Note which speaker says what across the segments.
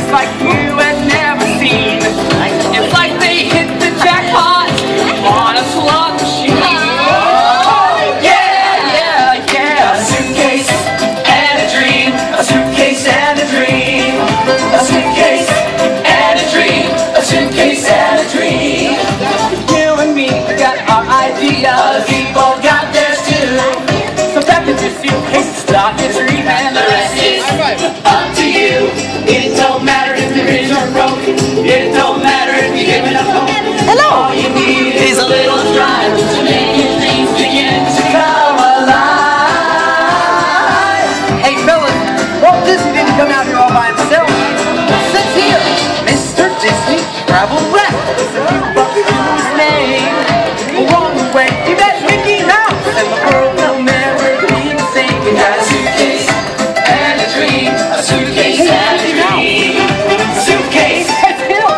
Speaker 1: like you had never seen. It's like they hit the jackpot on a slot machine. Oh, yeah, yeah, yeah.
Speaker 2: A suitcase and a dream. A suitcase and a dream. A suitcase and a dream. A suitcase and a dream.
Speaker 1: You and me got our ideas.
Speaker 2: People got theirs too.
Speaker 1: So back in your suitcase, start your dream, and the rest is
Speaker 2: up to you. It don't matter if you're rich or broke. It don't matter if you're giving up hope.
Speaker 1: Hello.
Speaker 2: All you need is a little drive to make your dreams begin to come alive.
Speaker 1: Hey fellas, Walt Disney didn't come out here all by himself. Sits here, Mr. Disney traveled west. But we knew his name along the way. He met Mickey Mouse, and the world will never be the same.
Speaker 2: We got a suitcase and a dream. A suitcase and a dream. A suitcase and a dream.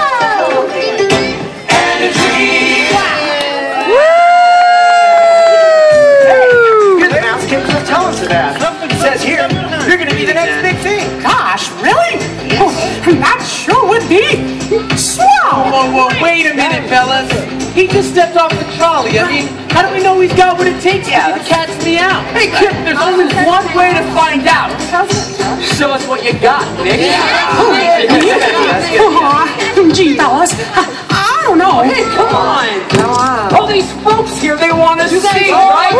Speaker 1: You're the mouse kids will tell us that. Something says here, you're gonna be the next big thing.
Speaker 3: Gosh, really? That sure would be swell!
Speaker 1: Whoa, wait a minute, fellas. He just stepped off the trolley. I mean, how do we know he's got what it takes to get the cat's meow? Hey, kid, there's only one way to find out. Show us what you got, Nick.
Speaker 3: Gee, fellas, I don't know.
Speaker 1: Hey, come on. All these folks here, they want to see, right?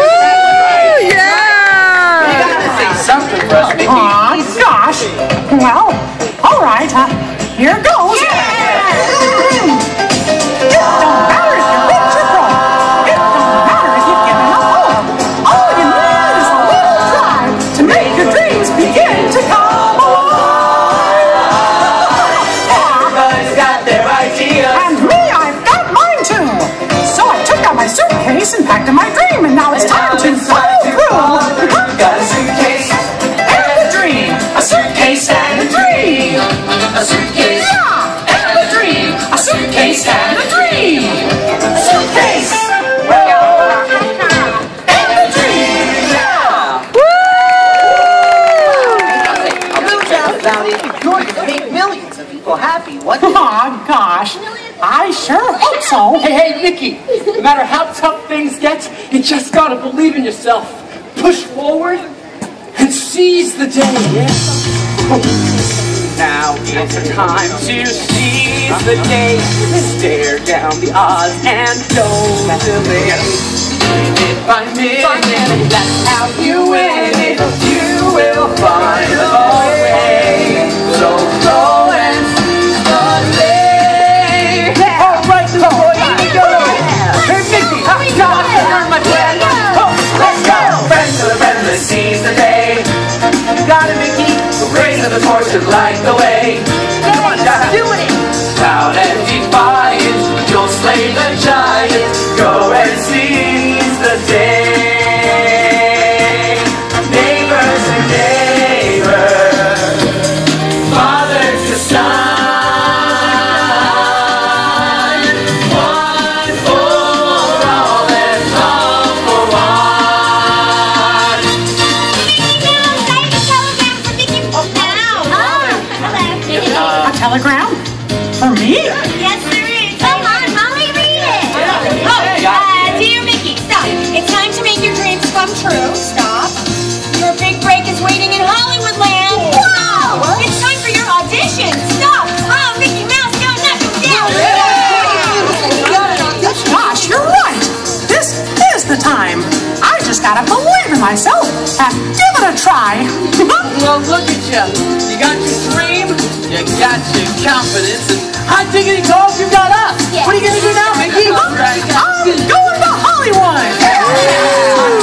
Speaker 3: Yeah!
Speaker 1: You gotta say something for us, Mickey.
Speaker 3: Aw, gosh. Well, all right, here goes. It don't matter if you're rich or broke. It don't matter if you've given up hope. All you need is a little drive to make your dreams begin to come alive.
Speaker 2: Everybody's got their idea.
Speaker 3: And me, I've got mine too. So I took out my suitcase and packed in my dream, and now it's time to follow through.
Speaker 2: Got a suitcase and a dream. A suitcase and a dream. A suitcase and a dream. A suitcase and a dream. A suitcase and a dream.
Speaker 1: A little town about it, you're gonna make millions of people happy. What?
Speaker 3: Aw, gosh. I sure hope so.
Speaker 1: Hey, Mickey, no matter how tough things get, you just gotta believe in yourself. Push forward and seize the day, yeah? Now is the time to seize the day. Stare down the odds and don't delay. Minute by minute, that's how you win it. You will find the way. So go and seize the day. All right, boys, go. Hey, Mickey, gosh, I earned my friend.
Speaker 2: Let's go. Friends to the friendless, seize the day.
Speaker 1: Got it, Mickey.
Speaker 2: Raise the torch and light the way.
Speaker 1: Come on, doing it.
Speaker 2: Proud and defiant, you'll slay the giant. Go and seize the day. Neighbor to neighbor, father to son, one for all and all for one.
Speaker 3: A telegram? For me?
Speaker 4: Yes, there is. Come on, Molly, read it. Dear Mickey, stop. It's time to make your dreams come true. Stop. Your big break is waiting in Hollywood land. Whoa! It's time for your audition. Stop. Oh, Mickey Mouse, don't knock him down.
Speaker 3: Gosh, you're right. This is the time. I just gotta believe in myself and give it a try.
Speaker 1: Well, look at you. You got your dream, you got your confidence, and hot diggity dogs, you got us.
Speaker 4: Yeah.
Speaker 1: What are you going to do now, Mickey?
Speaker 3: I'm going to Hollywood.